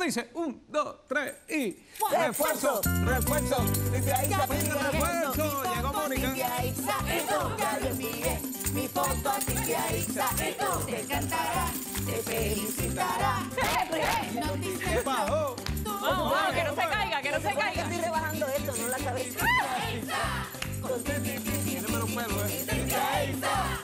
dice? 1, 2, 3 y... ¡Refuerzo! ¡Refuerzo! Desde ahí se pide refuerzo. Llegó Mónica. Ya le envié mi foto a Tía Isa. Y tú te cantará, te felicitará. ¿Qué pasó? Vamos, que no se caiga, que no se caiga. Estoy rebajando esto, no la cabeza. Tiene menos pelo, Tía Isa.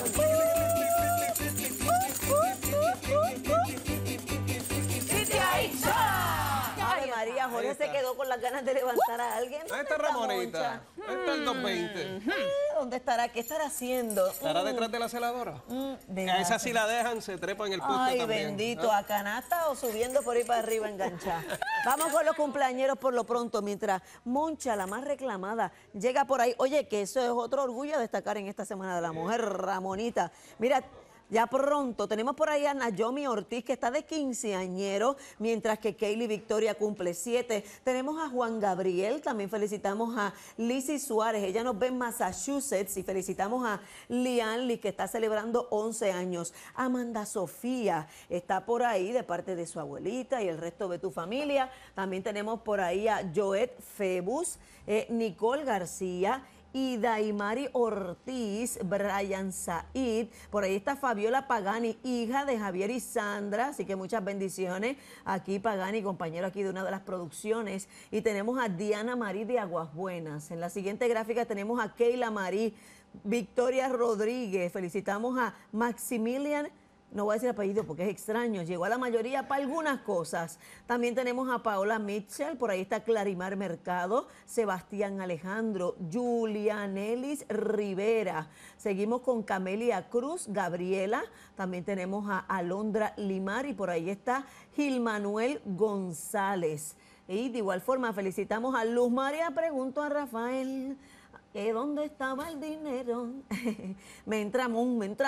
Tía Isa. Ave María, Jorge se quedó con las ganas de levantar a alguien. Ahí está Ramonita. Ahí está el 220. ¿Dónde estará? ¿Qué estará haciendo? ¿Estará detrás de la celadora? A esa si la dejan, se trepa en el puesto Ay, también. bendito, ¿a canasta o subiendo por ahí para arriba enganchada? Vamos con los cumpleañeros por lo pronto, mientras Moncha, la más reclamada, llega por ahí. Oye, que eso es otro orgullo a destacar en esta Semana de la Mujer, Ramonita. Mira, ya pronto tenemos por ahí a Naomi Ortiz, que está de quinceañero, mientras que Kaylee Victoria cumple 7. Tenemos a Juan Gabriel, también felicitamos a Lizzy Suárez, ella nos ve en Massachusetts, y felicitamos a Lianli, que está celebrando 11 años. Amanda Sofía está por ahí de parte de su abuelita y el resto de tu familia. También tenemos por ahí a Joet Febus, Nicole García, y Daimari Ortiz, Brian Said, por ahí está Fabiola Pagani, hija de Javier y Sandra, así que muchas bendiciones aquí Pagani, compañero aquí de una de las producciones, y tenemos a Diana Marí de Aguas Buenas. En la siguiente gráfica tenemos a Keila Marí, Victoria Rodríguez, felicitamos a Maximilian, no voy a decir apellido porque es extraño, llegó a la mayoría para algunas cosas. También tenemos a Paola Mitchell, por ahí está Clarimar Mercado, Sebastián Alejandro, Julianelis Rivera. Seguimos con Camelia Cruz, Gabriela, también tenemos a Alondra Limar y por ahí está Gil Manuel González. Y de igual forma felicitamos a Luz María, pregunto a Rafael, ¿dónde estaba el dinero? me entramos.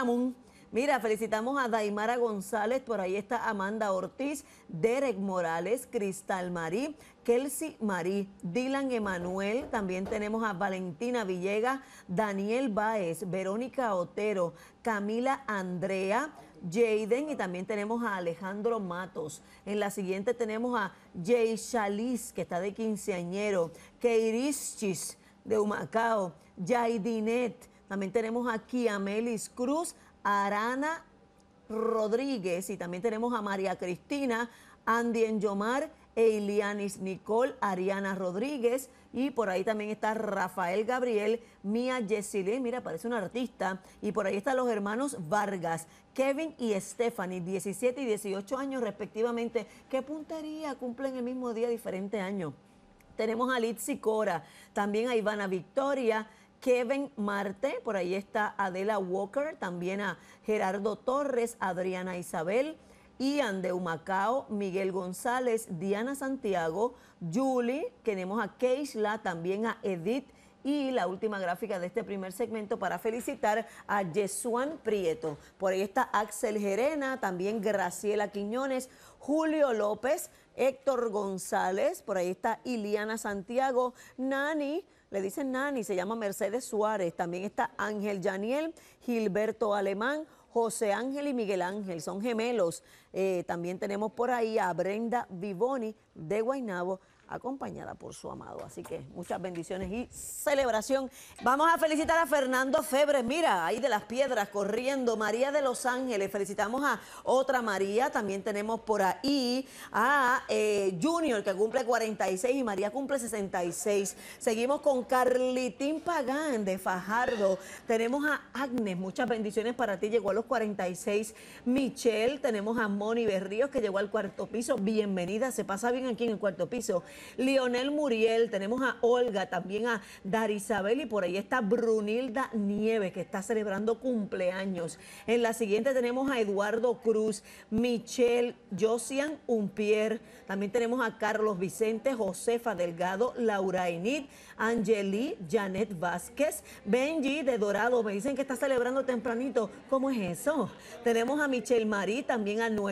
Mira, felicitamos a Daimara González, por ahí está Amanda Ortiz, Derek Morales, Cristal Marí, Kelsey Marí, Dylan Emanuel, también tenemos a Valentina Villegas, Daniel Báez, Verónica Otero, Camila Andrea, Jaden, y también tenemos a Alejandro Matos. En la siguiente tenemos a Jay Chaliz, que está de quinceañero, Keirischis de Humacao, Jaidinet, también tenemos a Kiamelis Cruz, Arana Rodríguez, y también tenemos a María Cristina, Andy Enyomar, Eilianis Nicole, Ariana Rodríguez, y por ahí también está Rafael Gabriel, Mía Yesilé, mira, parece una artista, y por ahí están los hermanos Vargas, Kevin y Stephanie, 17 y 18 años respectivamente. ¡Qué puntería! Cumplen el mismo día, diferente año. Tenemos a Litzy Cora, también a Ivana Victoria, Kevin Marte, por ahí está Adela Walker, también a Gerardo Torres, Adriana Isabel, Ian de Humacao, Miguel González, Diana Santiago, Julie, tenemos a Keishla, también a Edith, y la última gráfica de este primer segmento para felicitar a Yesuan Prieto. Por ahí está Axel Gerena, también Graciela Quiñones, Julio López, Héctor González, por ahí está Iliana Santiago, Nani, le dicen Nani, se llama Mercedes Suárez, también está Ángel Yaniel, Gilberto Alemán, José Ángel y Miguel Ángel, son gemelos. También tenemos por ahí a Brenda Vivoni de Guaynabo, acompañada por su amado. Así que muchas bendiciones y celebración. Vamos a felicitar a Fernando Febre, mira, ahí de las piedras corriendo, María de Los Ángeles, felicitamos a otra María, también tenemos por ahí a Junior, que cumple 46 y María cumple 66. Seguimos con Carlitín Pagán de Fajardo, tenemos a Agnes, muchas bendiciones para ti, llegó a los 46. Michelle, tenemos a Moni Berríos, que llegó al cuarto piso, bienvenida, se pasa bien aquí en el cuarto piso. Lionel Muriel, tenemos a Olga, también a Darisabel, y por ahí está Brunilda Nieves, que está celebrando cumpleaños. En la siguiente tenemos a Eduardo Cruz, Michelle, Josian Umpier, también tenemos a Carlos Vicente, Josefa Delgado, Laura Enid, Angeli, Janet Vázquez, Benji de Dorado, me dicen que está celebrando tempranito. ¿Cómo es eso? Tenemos a Michelle Marí, también a Noel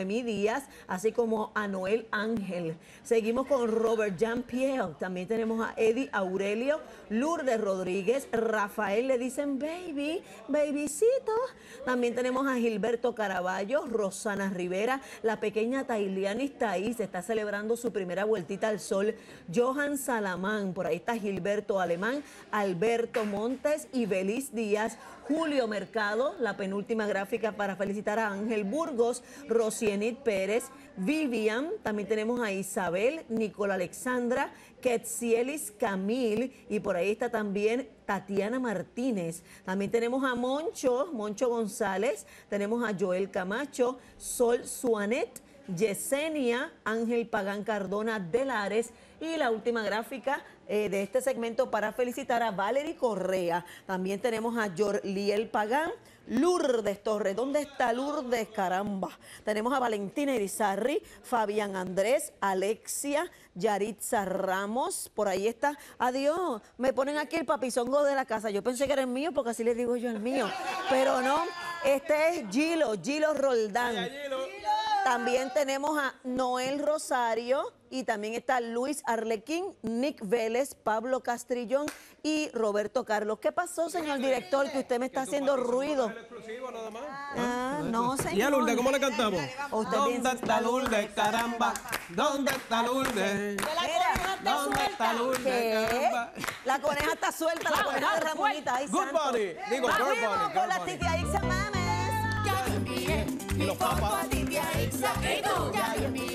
Noemí Díaz, así como a Noel Ángel. Seguimos con Robert Jean-Pierre, también tenemos a Eddie Aurelio, Lourdes Rodríguez, Rafael le dicen baby, babycito. También tenemos a Gilberto Caraballo, Rosana Rivera, la pequeña Tailianis Taís está celebrando su primera vueltita al sol, Johan Salamán, por ahí está Gilberto Alemán, Alberto Montes y Belis Díaz, Julio Mercado, la penúltima gráfica para felicitar a Ángel Burgos, Rocienit Pérez, Vivian, también tenemos a Isabel, Nicola Alexandra, Quetzielis Camil y por ahí está también Tatiana Martínez. También tenemos a Moncho González, tenemos a Joel Camacho, Sol Suanet, Yesenia, Ángel Pagán Cardona de Lares y la última gráfica de este segmento para felicitar a Valerie Correa. También tenemos a Yorliel Pagán, Lourdes Torres. ¿Dónde está Lourdes? Caramba. Tenemos a Valentina Irizarry, Fabián Andrés, Alexia, Yaritza Ramos. Por ahí está. Adiós. Me ponen aquí el papizongo de la casa. Yo pensé que era el mío porque así le digo yo el mío. Pero no. Este es Gilo Roldán. Vaya, Gilo. También tenemos a Noel Rosario y también está Luis Arlequín, Nick Vélez, Pablo Castrillón y Roberto Carlos. ¿Qué pasó, señor director, que usted me está haciendo ruido? No, señor. ¿Y a Lourdes cómo le cantamos? ¿Dónde está Lourdes, caramba? ¿Dónde está Lourdes? ¿Dónde está Lourdes, caramba? La coneja está suelta, la coneja de Ramonita. Ay, Good santo. Bunny. Digo, Girl Bunny. Vamos con la Titia Ixa Mames. Ya yo envié mi foto a Titia Ixa y tú ya yo envié